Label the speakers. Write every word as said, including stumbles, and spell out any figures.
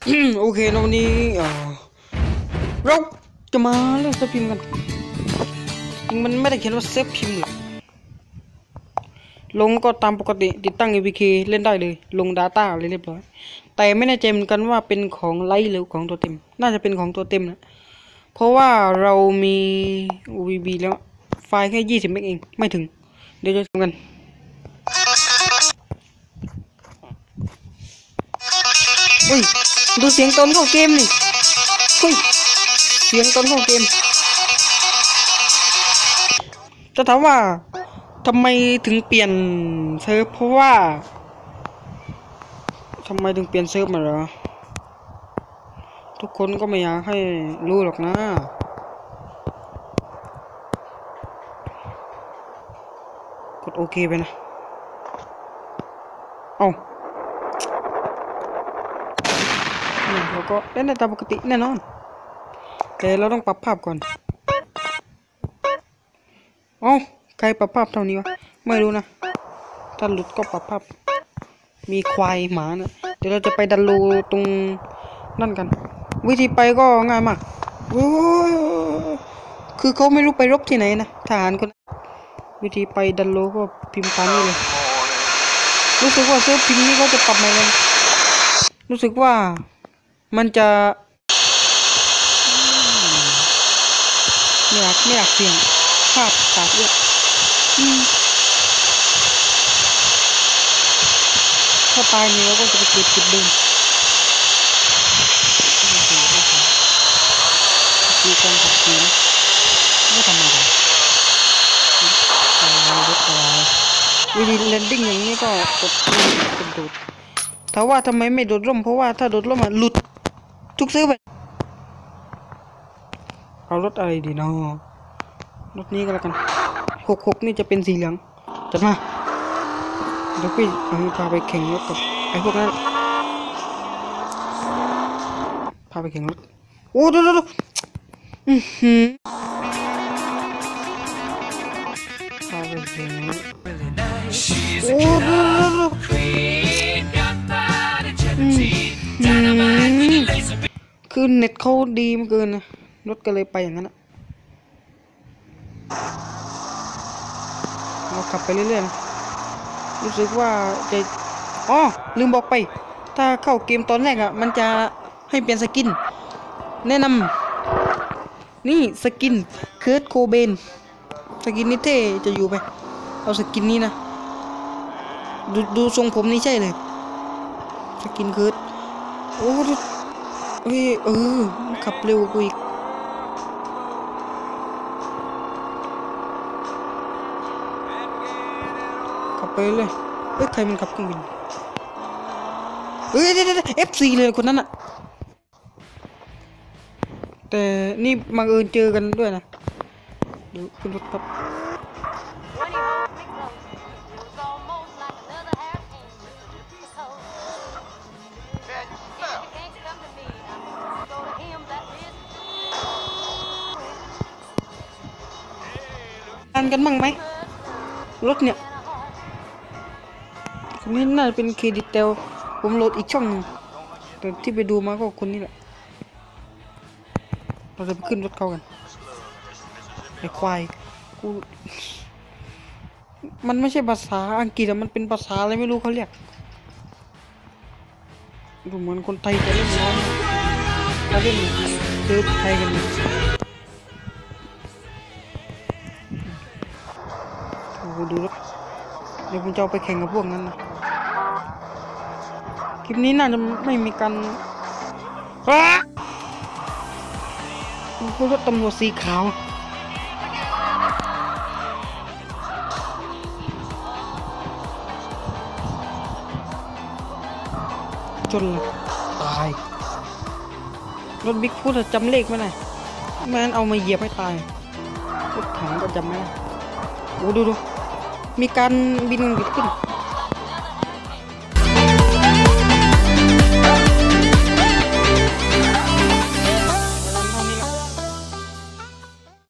Speaker 1: โอเคนะวันนี้เราจะมาเล่นเซฟพิมพ์กันจริงมันไม่ได้เขียนว่าเซฟพิมพ์หรอกลงก็ตามปกติติดตั้ง เอ พี เค เล่นได้เลยลง Data อะไรเรียบร้อยแต่ไม่แน่ใจเหมือนกันว่าเป็นของไลท์หรือของตัวเต็มน่าจะเป็นของตัวเต็มนะเพราะว่าเรามี โอ วี บี แล้วไฟล์แค่ยี่สิบเมกเองไม่ถึงเดี๋ยวจะทำกันอุ้ยดูเสียงตอนเข้าเกมนี่อุ้ยเสียงตอนเข้าเกมจะถามว่าทำไมถึงเปลี่ยนเซิร์ฟเพราะว่าทำไมถึงเปลี่ยนเซิร์ฟมาเหรอทุกคนก็ไม่อยากให้รู้หรอกนะกดโอเคไปนะเอาเนี่ยเราก็เล่นได้ตามปกติแน่นอนแต่เราต้องปรับภาพก่อนเอ้าใครปรับภาพเท่านี้วะไม่รู้นะถ้าหลุดก็ปรับภาพมีควายหมานะเดี๋ยวเราจะไปดันโลตรงนั่นกันวิธีไปก็ง่ายมากคือเขาไม่รู้ไปรบที่ไหนนะทหารคนวิธีไปดันโลก็พิมพ์ตามนี้เลยรู้สึกว่าเซิร์ฟพิมพ์นี้เขาจะปรับใหม่เลยรู้สึกว่ามันจะไม่อยากไม่อยากเสี่ยงภาพตัดด้วยถ้าตายนี่เราก็จะไปเก็บจุดเดิมดูการขับขี่ไม่ธรรมดาวิธีแลนดิ้งอย่างนี้ก็กดกดโดดถ้าว่าทำไมไม่โดดร่มเพราะว่าถ้าโดดร่มมันหลุดทุกซื้อไปเอารถอะไรดีเนาะรถนี้ก็แล้วกันหกหกนี่จะเป็นสีเหลืองจัดมาเดี๋ยวพี่พาไปแข่งรถกับไอ้พวกนั้นพาไปแข่งรถโอ้ดูดูดูอือหือพาไปแข่งรถโอ้ดูดูดูคือเน็ตเขาดีมากเกินนะรถก็เลยไปอย่างนั้นนะเราขับไปเรื่อยๆนะรู้สึกว่าจะอ๋อลืมบอกไปถ้าเข้าเกมตอนแรกอ่ะมันจะให้เปลี่ยนสกินแนะนำนี่สกินเคิร์ทโคเบนสกินนี้เท่จะอยู่ไปเอาสกินนี้นะดูดูทรงผมนี่ใช่เลยสกินเคิร์ทโอ้เฮ้ยเออขับเร็วกว่าอีกขับไปเลยเอ้ยใครมันขับเครื่องบินเฮ้ยเดี๋ยว เอฟ ซี เลยคนนั้นอะแต่นี่บังเอิญเจอกันด้วยนะดูขึ้นรถครับกันกันบ้างไหมรถเนี่ยคนนี้น่าจะเป็นเครดิตเตลผมโหลดอีกช่องนึงแต่ที่ไปดูมาก็คนนี้แหละเราจะไปขึ้นรถเขากันไอ้ควายกูมันไม่ใช่ภาษาอังกฤษมันเป็นภาษาอะไรไม่รู้เขาเรียกดูเหมือนคนไทยจะเล่นน้อยจะเล่นเซิร์ฟไทยกันโอ้โหดูรถเดี๋ยวผมจะเอาไปแข่งกับพวกนั้นนะคลิปนี้น่าจะไม่มีการรถตำรวจสีขาวจนเลยตายรถบิ๊กฟุตจำเลขไม่ได้แม่นเอามาเหยียบให้ตายรถถังก็จำไม่ได้โอ้ดูดูมีการบินเกิดขึ้น